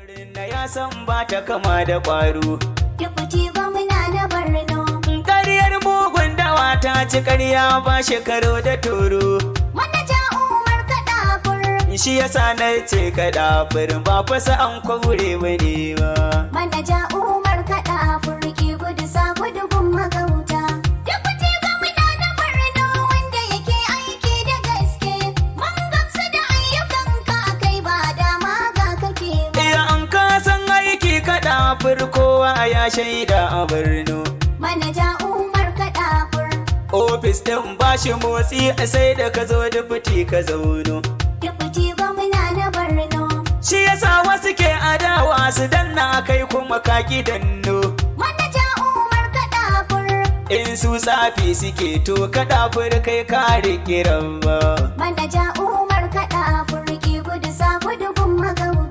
Na ya san ba ta kama da ƙwaro. Deputy gwamna na Borno. Ƙaryar mugun dawa ta ci ƙarya ba shekaru da toro. Manaja Umar Kadafur. Shi yasa na ce Kadafur ba fasa an kwaure ba ne ba. Manaja Umar Kadafur ki gudu sa gudu gun magauta. Deputy gwamna na Borno wanda yake aiki da gaske. Mun gamsu da ayyukanka kai ba dama ga kake ba. Iya an kasan aiki Kadafur kowa ya shaida a Borno. Manaja Umar Kadafur. Ofis ɗin ba shi motsi sai da ka zo Deputy ka zauno. Deputy gwamna na Borno. Shi yasa wasu ke adawa su danna kai kuma kaki danno. Manaja Umar Kadafur. In su tsafi suke to Kadafur kai kare kiran ba. Manaja Umar Kadafur ki gudu sa gudu gun magauta.